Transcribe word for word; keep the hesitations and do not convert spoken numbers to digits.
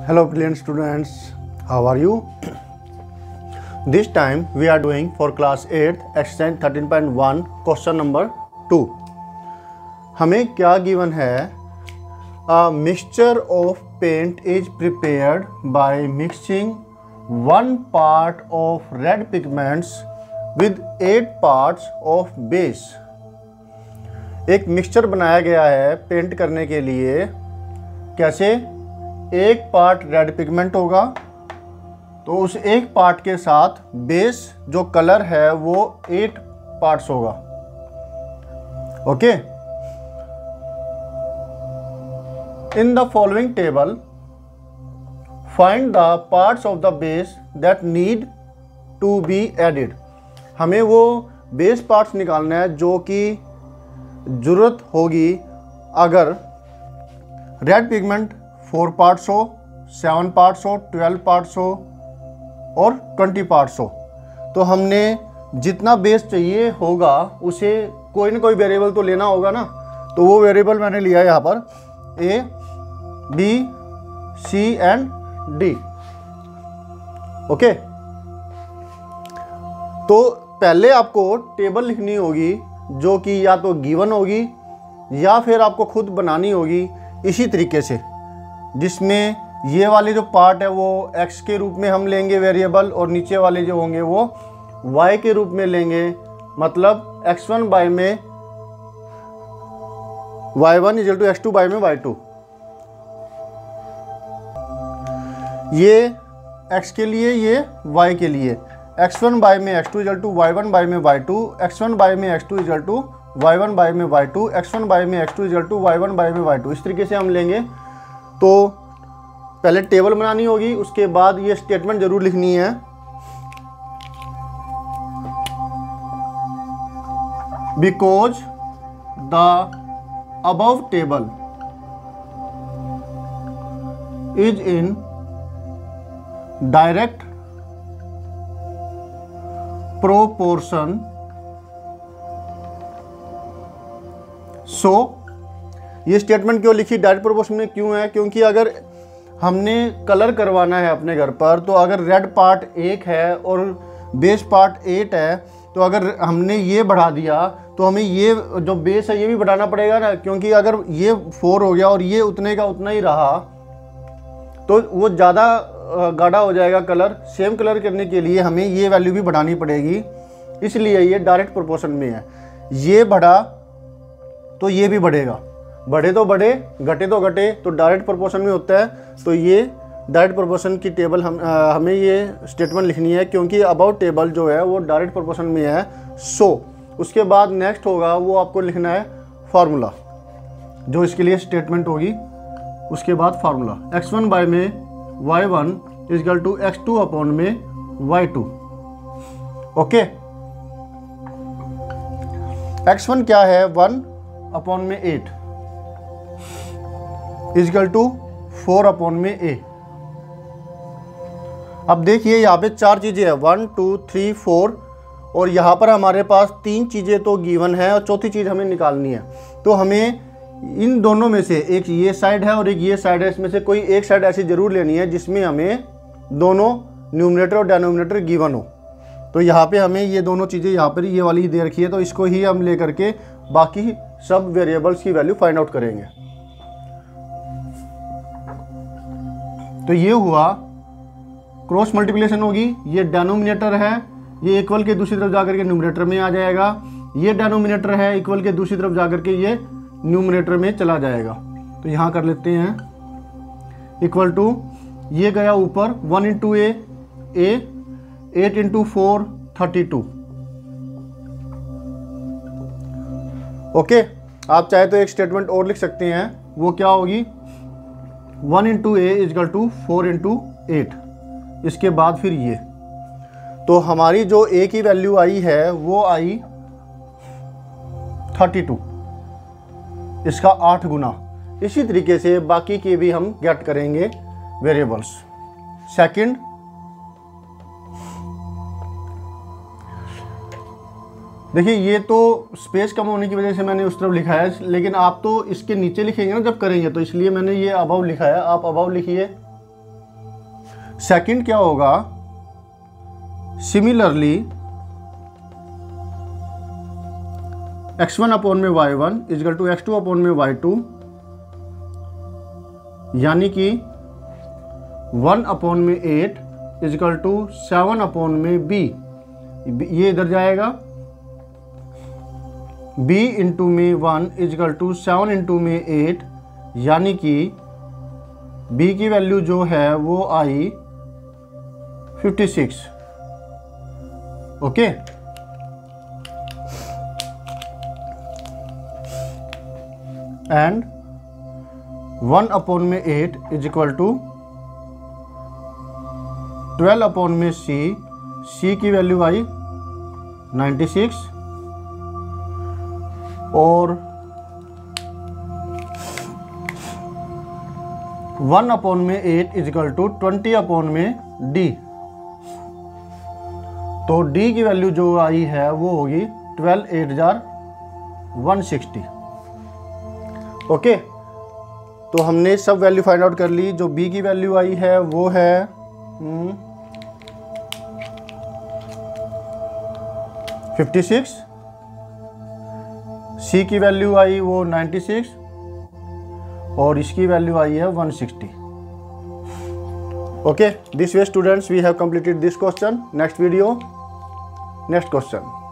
Hello brilliant students, how are you? This time we are doing for class eight exercise thirteen point one question number two. हमें क्या given है? A mixture of paint is prepared by mixing one part of red pigments with eight parts of base. एक mixture बनाया गया है paint करने के लिए। कैसे? एक पार्ट रेड पिगमेंट होगा तो उस एक पार्ट के साथ बेस जो कलर है वो एट पार्ट्स होगा। Okay, in the following table find the parts of the base that need to be added. हमें वो बेस पार्ट्स निकालना है जो कि ज़रूरत होगी अगर रेड पिगमेंट फोर पार्ट्स हो, सेवन पार्ट्स हो, ट्वेल्व पार्ट्स हो और ट्वेंटी पार्ट्स हो। तो हमने जितना बेस चाहिए होगा उसे कोई ना कोई वेरिएबल तो लेना होगा ना। तो वो वेरिएबल मैंने लिया है यहाँ पर A, B, C and D. Okay, तो पहले आपको टेबल लिखनी होगी जो कि या तो गिवन होगी या फिर आपको खुद बनानी होगी इसी तरीके से, जिसमें ये वाले जो पार्ट है वो x के रूप में हम लेंगे वेरिएबल और नीचे वाले जो होंगे वो y के रूप में लेंगे। मतलब एक्स वन बाय में y one equal to x two by में वाई टू। ये x के लिए, ये y के लिए। एक्स वन बाय में x two equal to y one by में y two, x one by में x two equal to y one by में y two, x one by में x two equal to y one by में y two. इस तरीके से हम लेंगे। तो पहले टेबल बनानी होगी, उसके बाद ये स्टेटमेंट जरूर लिखनी है। Because the above table is in direct proportion so ये स्टेटमेंट क्यों लिखी डायरेक्ट प्रोपोर्शन में क्यों है? क्योंकि अगर हमने कलर करवाना है अपने घर पर तो अगर रेड पार्ट एक है और बेस पार्ट एट है तो अगर हमने ये बढ़ा दिया तो हमें ये जो बेस है ये भी बढ़ाना पड़ेगा ना। क्योंकि अगर ये फोर हो गया और ये उतने का उतना ही रहा तो वो ज़्यादा गाढ़ा हो जाएगा कलर। सेम कलर करने के लिए हमें ये वैल्यू भी बढ़ानी पड़ेगी, इसलिए ये डायरेक्ट प्रोपोर्शन में है। ये बढ़ा तो ये भी बढ़ेगा, बढ़े तो बढ़े, घटे तो घटे, तो डायरेक्ट प्रोपोर्शन में होता है। तो ये डायरेक्ट प्रोपोर्शन की टेबल हम आ, हमें ये स्टेटमेंट लिखनी है क्योंकि अबाउट टेबल जो है वो डायरेक्ट प्रोपोर्शन में है। सो उसके बाद नेक्स्ट होगा वो आपको लिखना है फार्मूला, जो इसके लिए स्टेटमेंट होगी। उसके बाद फार्मूला एक्स वन बाय में y one equal to x two upon में y two. Okay, x one क्या है? वन अपॉन में eight equal to four upon में ए। अब देखिए यहाँ पे चार चीज़ें हैं, वन टू थ्री फोर, और यहाँ पर हमारे पास तीन चीज़ें तो गिवन है और चौथी चीज़ हमें निकालनी है। तो हमें इन दोनों में से एक ये साइड है और एक ये साइड है, इसमें से कोई एक साइड ऐसी ज़रूर लेनी है जिसमें हमें दोनों न्यूमरेटर और डिनोमिनेटर गिवन हो। तो यहाँ पे हमें ये दोनों चीज़ें यहाँ पर ये वाली दे रखी है, तो इसको ही हम ले करके बाकी सब वेरिएबल्स की वैल्यू फाइंड आउट करेंगे। तो ये हुआ क्रॉस मल्टीप्लिकेशन होगी। ये डिनोमिनेटर है, ये इक्वल के दूसरी तरफ जाकर के न्यूमरेटर में आ जाएगा। ये डिनोमिनेटर है, इक्वल के दूसरी तरफ जाकर के ये न्यूमरेटर में चला जाएगा। तो यहाँ कर लेते हैं इक्वल टू, ये गया ऊपर one into A, A eight into four thirty two. Okay, आप चाहे तो एक स्टेटमेंट और लिख सकते हैं, वो क्या होगी? One into A equal to four into eight. इसके बाद फिर ये, तो हमारी जो ए की वैल्यू आई है वो आई थर्टी टू, इसका आठ गुना। इसी तरीके से बाकी के भी हम गेट करेंगे वेरिएबल्स। सेकंड, देखिए ये तो स्पेस कम होने की वजह से मैंने उस तरफ लिखा है, लेकिन आप तो इसके नीचे लिखेंगे ना जब करेंगे, तो इसलिए मैंने ये अबव लिखा है। आप अबव लिखिए सेकंड क्या होगा, सिमिलरली एक्स वन अपॉन में y one equal to x two upon में वाई टू, यानी कि वन अपॉन में eight equal to seven upon में बी, ये इधर जाएगा, b इंटू में one equal to seven into में एट, यानी कि b की वैल्यू जो है वो आई fifty six. Okay, and one upon में eight equal to twelve upon में c, c की वैल्यू आई नाइन्टी सिक्स, और वन अपॉन में eight equal to twenty upon में d, तो d की वैल्यू जो आई है वो होगी ट्वेल्व एट जार वन सिक्सटी। ओके, तो हमने सब वैल्यू फाइंड आउट कर ली। जो b की वैल्यू आई है वो है फिफ्टी सिक्स, c की वैल्यू आई वो नाइन्टी सिक्स, और इसकी वैल्यू आई है one sixty. Okay, this way students we have completed this question. Next video, next question.